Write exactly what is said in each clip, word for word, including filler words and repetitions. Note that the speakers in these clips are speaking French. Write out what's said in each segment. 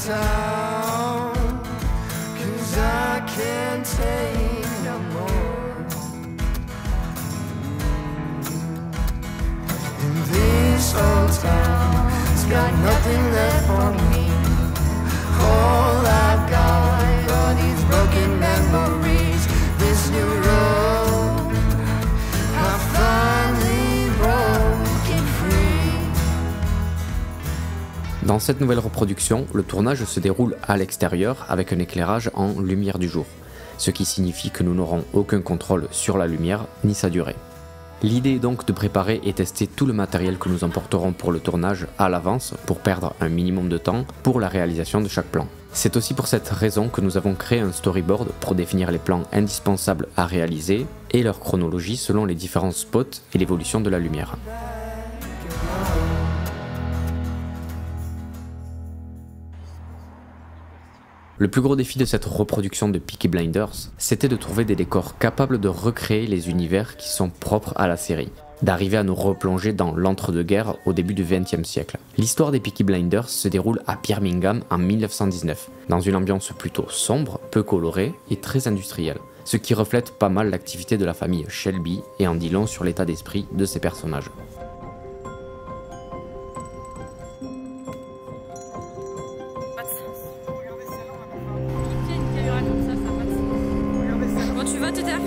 town, 'cause I can't take no more. In this old town, it's got nothing left for me. All I've got are these broken memories. This new road, I finally broke it free. Dans cette nouvelle reproduction, le tournage se déroule à l'extérieur avec un éclairage en lumière du jour, ce qui signifie que nous n'aurons aucun contrôle sur la lumière ni sa durée. L'idée est donc de préparer et tester tout le matériel que nous emporterons pour le tournage à l'avance pour perdre un minimum de temps pour la réalisation de chaque plan. C'est aussi pour cette raison que nous avons créé un storyboard pour définir les plans indispensables à réaliser et leur chronologie selon les différents spots et l'évolution de la lumière. Le plus gros défi de cette reproduction de Peaky Blinders, c'était de trouver des décors capables de recréer les univers qui sont propres à la série, d'arriver à nous replonger dans l'entre-deux-guerres au début du vingtième siècle. L'histoire des Peaky Blinders se déroule à Birmingham en mille neuf cent dix-neuf, dans une ambiance plutôt sombre, peu colorée et très industrielle, ce qui reflète pas mal l'activité de la famille Shelby et en dit long sur l'état d'esprit de ses personnages. Tu vas te taire.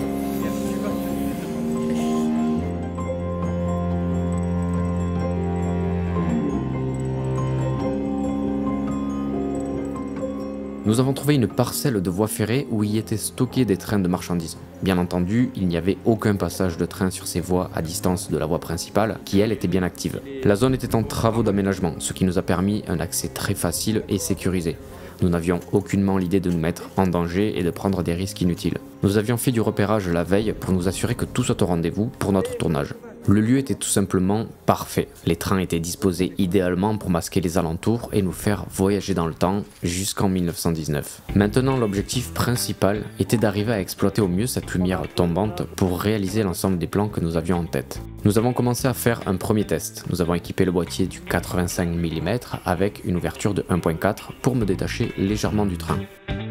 Nous avons trouvé une parcelle de voie ferrée où y étaient stockés des trains de marchandises. Bien entendu, il n'y avait aucun passage de train sur ces voies à distance de la voie principale, qui elle était bien active. La zone était en travaux d'aménagement, ce qui nous a permis un accès très facile et sécurisé. Nous n'avions aucunement l'idée de nous mettre en danger et de prendre des risques inutiles. Nous avions fait du repérage la veille pour nous assurer que tout soit au rendez-vous pour notre tournage. Le lieu était tout simplement parfait. Les trains étaient disposés idéalement pour masquer les alentours et nous faire voyager dans le temps jusqu'en mille neuf cent dix-neuf. Maintenant, l'objectif principal était d'arriver à exploiter au mieux cette lumière tombante pour réaliser l'ensemble des plans que nous avions en tête. Nous avons commencé à faire un premier test. Nous avons équipé le boîtier du quatre-vingt-cinq millimètres avec une ouverture de un virgule quatre pour me détacher légèrement du train.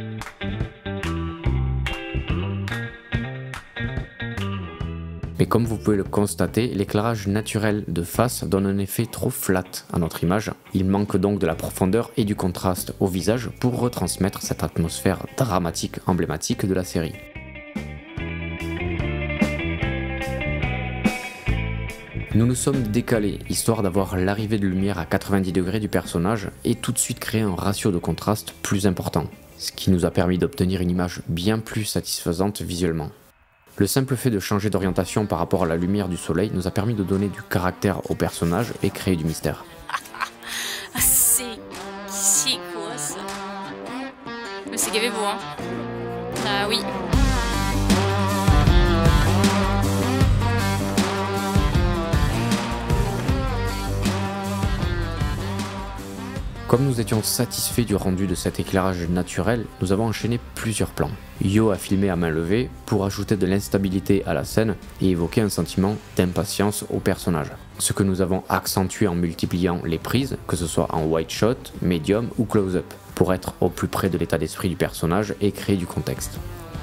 Mais comme vous pouvez le constater, l'éclairage naturel de face donne un effet trop flat à notre image. Il manque donc de la profondeur et du contraste au visage pour retransmettre cette atmosphère dramatique emblématique de la série. Nous nous sommes décalés, histoire d'avoir l'arrivée de lumière à quatre-vingt-dix degrés du personnage et tout de suite créer un ratio de contraste plus important, ce qui nous a permis d'obtenir une image bien plus satisfaisante visuellement. Le simple fait de changer d'orientation par rapport à la lumière du soleil nous a permis de donner du caractère au personnage et créer du mystère. C'est... c'est quoi ça? Mais c'est gavé beau, hein? Ah oui. Comme nous étions satisfaits du rendu de cet éclairage naturel, nous avons enchaîné plusieurs plans. Yo a filmé à main levée pour ajouter de l'instabilité à la scène et évoquer un sentiment d'impatience au personnage. Ce que nous avons accentué en multipliant les prises, que ce soit en wide shot, medium ou close-up, pour être au plus près de l'état d'esprit du personnage et créer du contexte.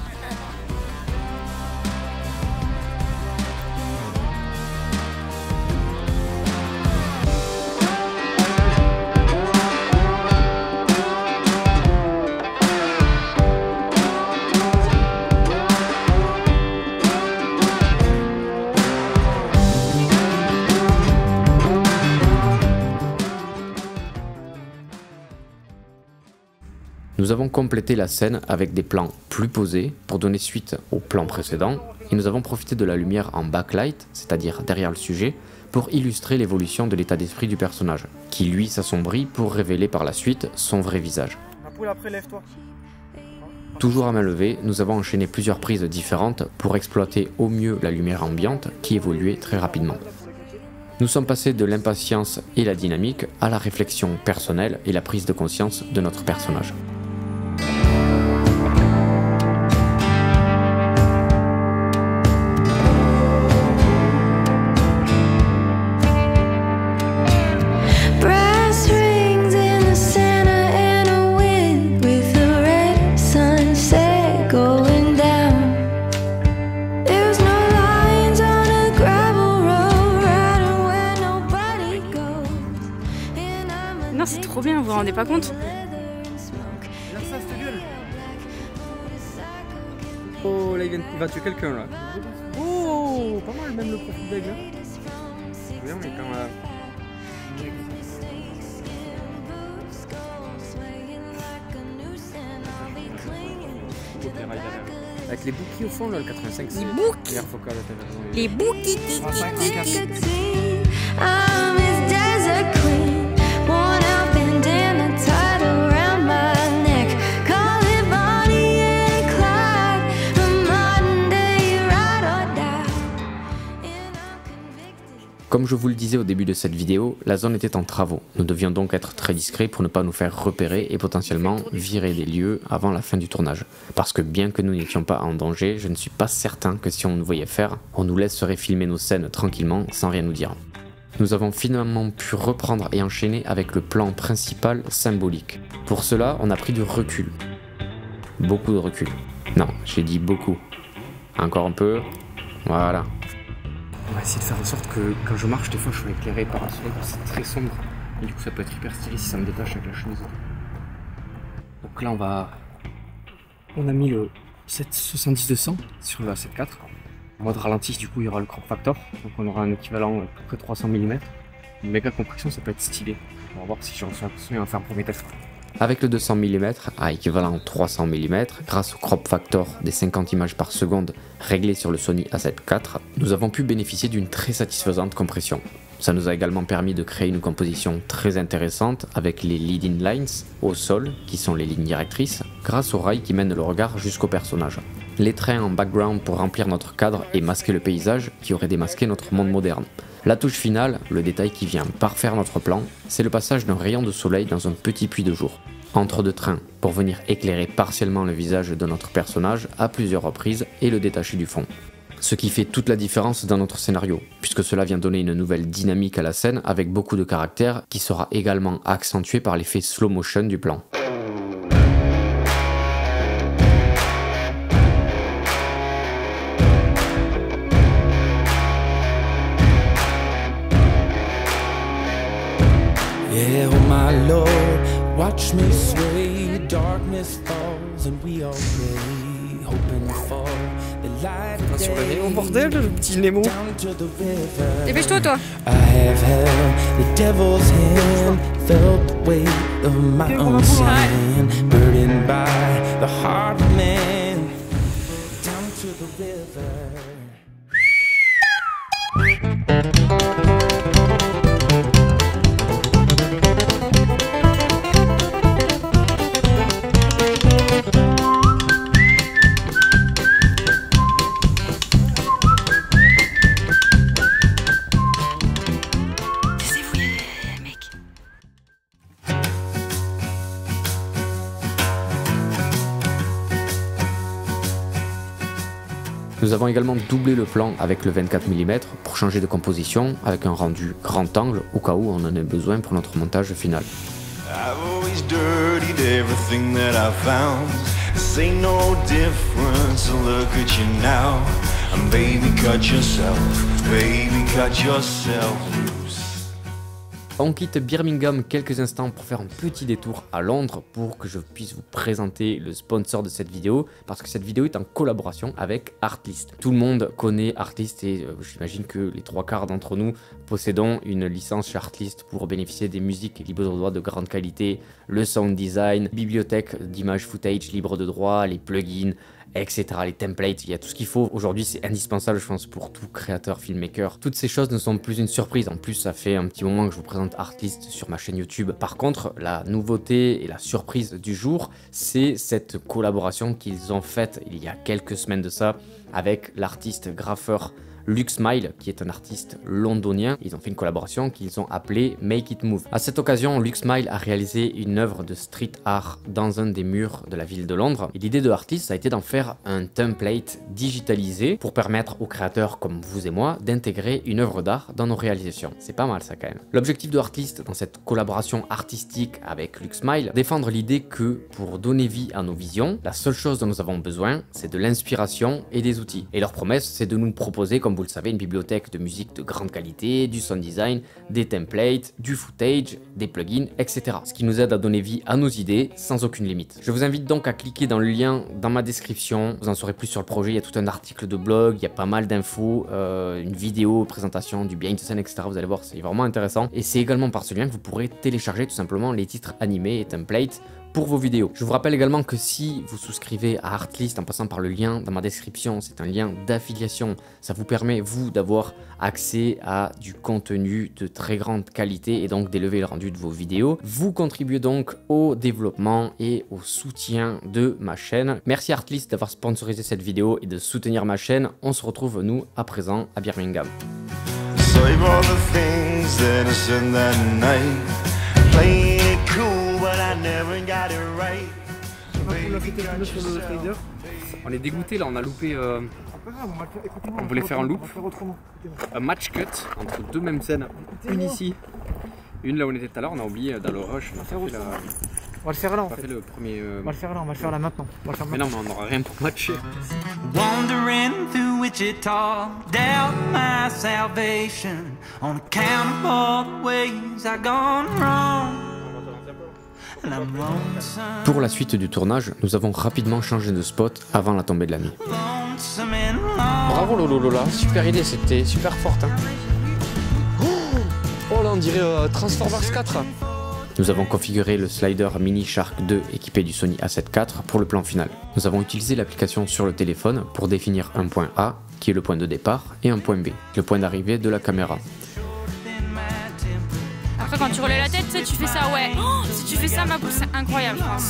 Nous avons complété la scène avec des plans plus posés pour donner suite au plan précédent et nous avons profité de la lumière en backlight, c'est-à-dire derrière le sujet, pour illustrer l'évolution de l'état d'esprit du personnage, qui lui s'assombrit pour révéler par la suite son vrai visage. Toujours à main levée, nous avons enchaîné plusieurs prises différentes pour exploiter au mieux la lumière ambiante qui évoluait très rapidement. Nous sommes passés de l'impatience et la dynamique à la réflexion personnelle et la prise de conscience de notre personnage. Brass rings in the center and a vous rendez pas compte? Regarde ça, cette gueule. Oh, là il, vient, il va tuer quelqu'un là. Oh, pas mal même le profil d'aigle. Bien, mais quand même. Avec les bouquets au fond là, le quatre-vingt-cinq c'est... Les bouquets. Hier, faut qu'elle ait raison. Les bouquets. I'm his desert queen, worn out bandana tied around my neck. Call it Bonnie and Clyde, a modern day ride or die. And I'm convicted. Comme je vous le disais au début de cette vidéo, la zone était en travaux. Nous devions donc être très discrets pour ne pas nous faire repérer et potentiellement virer des lieux avant la fin du tournage. Parce que bien que nous n'étions pas en danger, je ne suis pas certain que si on nous voyait faire, on nous laisserait filmer nos scènes tranquillement sans rien nous dire. Nous avons finalement pu reprendre et enchaîner avec le plan principal symbolique. Pour cela, on a pris du recul. Beaucoup de recul. Non, j'ai dit beaucoup. Encore un peu. Voilà. On va essayer de faire en sorte que quand je marche, des fois je sois éclairé par un soleil, c'est très sombre. Et du coup ça peut être hyper stylé si ça me détache avec la chemise. Donc là on va... On a mis le sept soixante-dix deux cents sur le A sept quatre. En mode ralenti, du coup il y aura le crop factor. Donc on aura un équivalent à peu près trois cents millimètres. Une méga compression, ça peut être stylé. On va voir si j'en suis à faire un premier test. Avec le deux cents millimètres à équivalent trois cents millimètres, grâce au crop factor des cinquante images par seconde réglé sur le Sony A sept quatre, nous avons pu bénéficier d'une très satisfaisante compression. Ça nous a également permis de créer une composition très intéressante avec les leading lines au sol, qui sont les lignes directrices, grâce aux rails qui mènent le regard jusqu'au personnage. Les trains en background pour remplir notre cadre et masquer le paysage qui aurait démasqué notre monde moderne. La touche finale, le détail qui vient parfaire notre plan, c'est le passage d'un rayon de soleil dans un petit puits de jour, entre deux trains, pour venir éclairer partiellement le visage de notre personnage à plusieurs reprises et le détacher du fond. Ce qui fait toute la différence dans notre scénario, puisque cela vient donner une nouvelle dynamique à la scène avec beaucoup de caractère qui sera également accentué par l'effet slow motion du plan. Yeah, oh my Lord, watch me sway, darkness falls and we all pray, hoping for the light of Sur le day. Nemo, bordel, le petit Nemo. Down to the river. Dépêche-toi, toi. I have held the devil's hand, felt the weight of my own sin, burdened by the heart of man. Down to the river. Nous avons également doublé le plan avec le vingt-quatre millimètres pour changer de composition avec un rendu grand angle au cas où on en ait besoin pour notre montage final. I've always dirtied everything that I found. This ain't no difference, look at you now. And baby, cut yourself, baby, cut yourself loose. On quitte Birmingham quelques instants pour faire un petit détour à Londres pour que je puisse vous présenter le sponsor de cette vidéo, parce que cette vidéo est en collaboration avec Artlist. Tout le monde connaît Artlist et euh, j'imagine que les trois quarts d'entre nous possédons une licence chez Artlist pour bénéficier des musiques libres de droit de grande qualité, le sound design, bibliothèque d'images footage libres de droit, les plugins, et cetera. Les templates, il y a tout ce qu'il faut. Aujourd'hui, c'est indispensable, je pense, pour tout créateur, filmmaker. Toutes ces choses ne sont plus une surprise. En plus, ça fait un petit moment que je vous présente Artlist sur ma chaîne YouTube. Par contre, la nouveauté et la surprise du jour, c'est cette collaboration qu'ils ont faite il y a quelques semaines de ça avec l'artiste graffeur Luxmile, qui est un artiste londonien. Ils ont fait une collaboration qu'ils ont appelée Make It Move. À cette occasion, Luxmile a réalisé une œuvre de street art dans un des murs de la ville de Londres. Et l'idée de l'artiste a été d'en faire un template digitalisé pour permettre aux créateurs comme vous et moi d'intégrer une œuvre d'art dans nos réalisations. C'est pas mal ça quand même. L'objectif de Artlist dans cette collaboration artistique avec Luxmile, défendre l'idée que pour donner vie à nos visions, la seule chose dont nous avons besoin, c'est de l'inspiration et des outils. Et leur promesse, c'est de nous proposer, comme comme vous le savez, une bibliothèque de musique de grande qualité, du sound design, des templates, du footage, des plugins, et cetera. Ce qui nous aide à donner vie à nos idées sans aucune limite. Je vous invite donc à cliquer dans le lien dans ma description, vous en saurez plus sur le projet, il y a tout un article de blog, il y a pas mal d'infos, euh, une vidéo, présentation, du behind the scene, et cetera. Vous allez voir, c'est vraiment intéressant. Et c'est également par ce lien que vous pourrez télécharger tout simplement les titres animés et templates pour vos vidéos. Je vous rappelle également que si vous souscrivez à Artlist en passant par le lien dans ma description, c'est un lien d'affiliation, ça vous permet vous d'avoir accès à du contenu de très grande qualité et donc d'élever le rendu de vos vidéos. Vous contribuez donc au développement et au soutien de ma chaîne. Merci Artlist d'avoir sponsorisé cette vidéo et de soutenir ma chaîne. On se retrouve nous à présent à Birmingham. Save all the things that I said that night. Playing it cool, but I never got it right. On est dégoûté là, on a loupé. Euh... On voulait faire un loop, un match cut entre deux mêmes scènes. Une ici, une là où on était tout à l'heure, on a oublié dans le rush. On a fait la... On va le faire là en fait. fait le premier, euh... On va le faire là, on va le faire là maintenant. On va le faire mais non, mais on n'aura rien pour matcher. Wandering through Wichita, doubt my salvation on account of all the ways I've gone wrong. And I'm lonesome. Pour la suite du tournage, nous avons rapidement changé de spot avant la tombée de la nuit. Lonesome and long. Bravo Lolo Lola, super idée, c'était super forte. Hein. Oh là, on dirait euh, Transformers quatre. Nous avons configuré le slider Mini Shark deux équipé du Sony A sept quatre pour le plan final. Nous avons utilisé l'application sur le téléphone pour définir un point A, qui est le point de départ, et un point B, le point d'arrivée de la caméra. Après quand tu relèves la tête, tu sais, tu fais ça, ouais. Oh, si tu fais ça, ma bouche, c'est incroyable, je pense.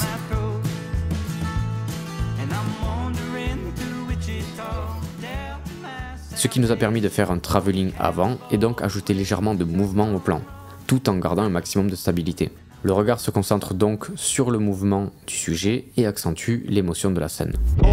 Ce qui nous a permis de faire un travelling avant et donc ajouter légèrement de mouvement au plan, tout en gardant un maximum de stabilité. Le regard se concentre donc sur le mouvement du sujet et accentue l'émotion de la scène.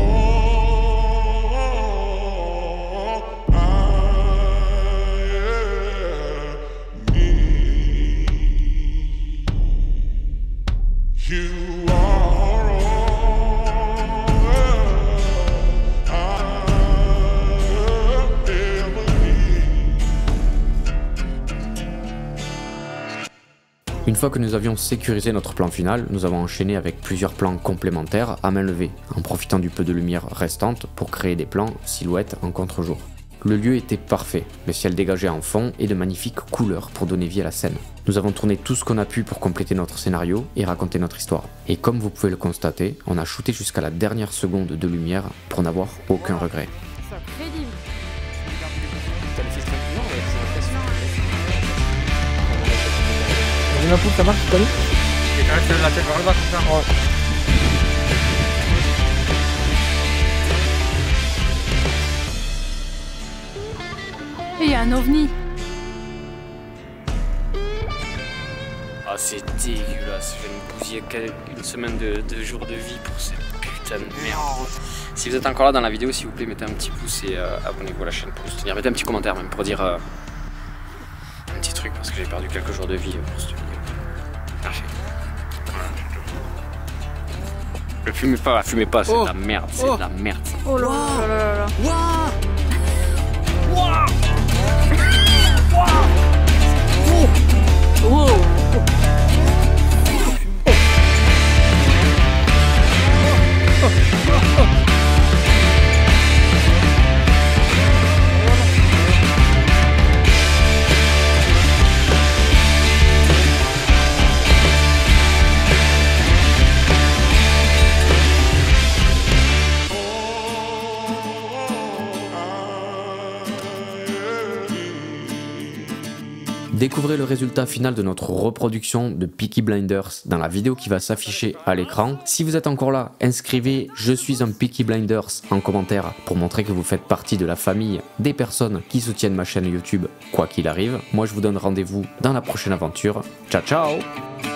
Une fois que nous avions sécurisé notre plan final, nous avons enchaîné avec plusieurs plans complémentaires à main levée, en profitant du peu de lumière restante pour créer des plans silhouettes en contre-jour. Le lieu était parfait, le ciel dégagé en fond et de magnifiques couleurs pour donner vie à la scène. Nous avons tourné tout ce qu'on a pu pour compléter notre scénario et raconter notre histoire. Et comme vous pouvez le constater, on a shooté jusqu'à la dernière seconde de lumière pour n'avoir aucun regret. C'est crédible. Un coup, ça marche, tu connais? Et quand même la tête vers le bas comme ça. Ouais. Et il y a un ovni. Ah c'est dégueulasse, je viens de bousiller une semaine de, de jours de vie pour cette putain de merde. Si vous êtes encore là dans la vidéo, s'il vous plaît, mettez un petit pouce et euh, abonnez-vous à la chaîne pour soutenir. Mettez un petit commentaire même pour dire euh, un petit truc parce que j'ai perdu quelques jours de vie pour cette vidéo. Merci. Voilà. Le fumez pas, fumez pas, c'est oh. de la merde, c'est oh. de la merde. Oh là là là là là. Wow. Découvrez le résultat final de notre reproduction de Peaky Blinders dans la vidéo qui va s'afficher à l'écran. Si vous êtes encore là, inscrivez « Je suis un Peaky Blinders » en commentaire pour montrer que vous faites partie de la famille des personnes qui soutiennent ma chaîne YouTube quoi qu'il arrive. Moi je vous donne rendez-vous dans la prochaine aventure. Ciao ciao!